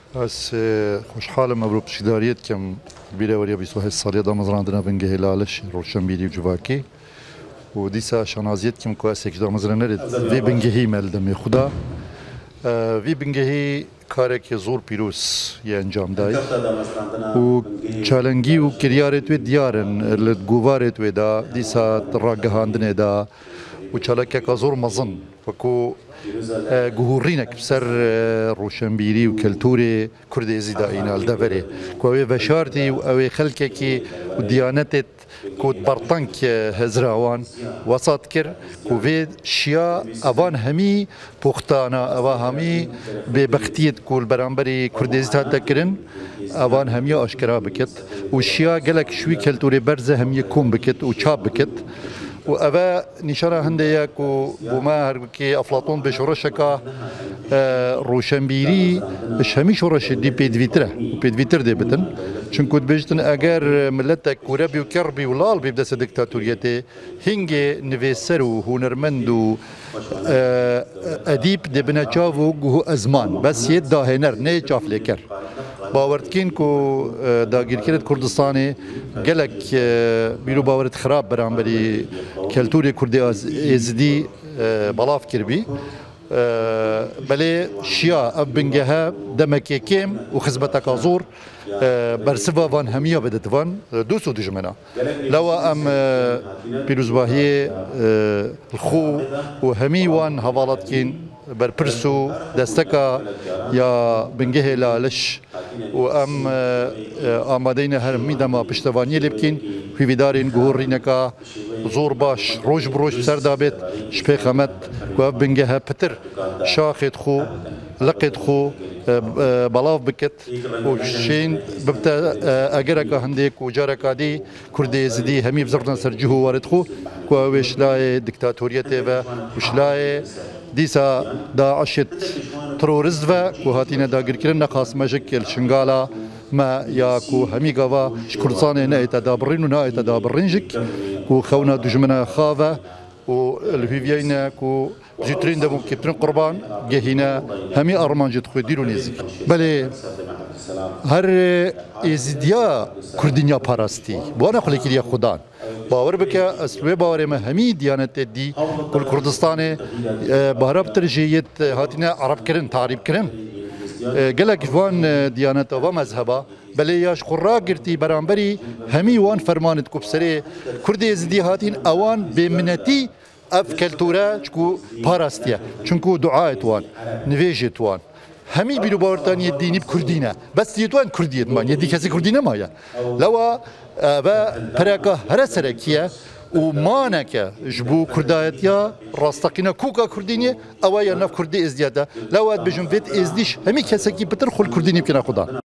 از خوشحالم ابرو پشتیداریت کم بیره وریا 28 سالی دا مزراندنا بنگه هلالش روشنبیری و جواکی و دیسا شنازیت کم که از دا مزرانه وی بنگهی ملدم خدا وی بنگهی کاری که زور پیروز یه انجام دای و چالنگی و کریارت و دیارن لدگوارت و دا دیسا راگهاندنه دا و چالکه که زور مزن وکو جهورينك بسر روشنبيري وكلتوري كردي زيدا إنال دفري كوي بشارتي وأوي خلككي وديانتت كود برطنك هزراوان وسط كر كوفيد شيا أوان همي بوختانا أوا همي ببختيت كول برامبري كردي زيدا تكرن أوان همي أشكرا بكت وشيا قالك شوي كلتوري برزة همي كوم بكت وشاب بكت و أبا نشرة هنديك وما هركي أفلاطون بشورشكا روشنبيري مش همي شورش دي بيدفيتره وبيدفيتر دي بتن چون كنت بيجتن أجر ملتك وربي وكربي ولال بيبدأ ديكتاتوريته هنجي نفسر وهنرمند و أديب دي بنجاو جه أزمان بس يد داهنر نه جاف لكر باورتكين كو داگیر کرد کردستانی گلک بیرو باورت خراب برانبری کلتوری کردی ازدی بلاف کربی بله شیا بنجها دمك كيم وخزبتك زور برسفا فان همية بدت فان دوسو دجمنا لو ام بيروزباهي الخو وهمي وان هفالات كين برپرسو دستکا یا بنگه لالش و ام آمادین هر میدما پشتوانی لبکین ویدارین گهورینکا زور باش روش بروش سر دابت شپی خمت و بنگه پتر شاخت خو لقت خو بلاف بکت و شین ببتا اگرکا هندیک و جارکا دی کردی زدی همی بزرگن سر جهو وارد خو و وشلای دکتاتوریت و وشلای دیسا داعشت تروریست و هاتینه داگیر کردن نخواست مشکل شنگالا ما یا کو همی گاوا کردستان نه اتدابرین و نه اتدابرین جک کو خونا دجمنا خاوه و الهویین کو جترین دمو کترین قربان جهینا همی آرمانجت خود دیرو نیزی بله هر ازدیا کردینیا پاراستی بوانا خلکیری خدان باور بکه اسلوه باور ما همی دیانت دی کل کردستان بهرب ترجیت هاتینه عرب کرن تعریب کرن گلک وان دیانت و مذهبا بله یاش قرا گرتی برانبری همی وان فرمانت کوبسری کردی ازدی هاتین اوان بمنتی اف کلتورا چکو پاراستیه چونکو دعایت وان نویجت وان همی بیرو باورتان یه دینی بکردینه بس دیتوان کردیت من یه دی کسی کردینه مایا لوا و پرکا هر سرکیه و مانکه جبو کردایت یا راستقینا کوکا کردینه اویا نف کردی ازدیاده لوا بجنبت ازدیش همی کسی کی بتر خل کردینی بکنه خدا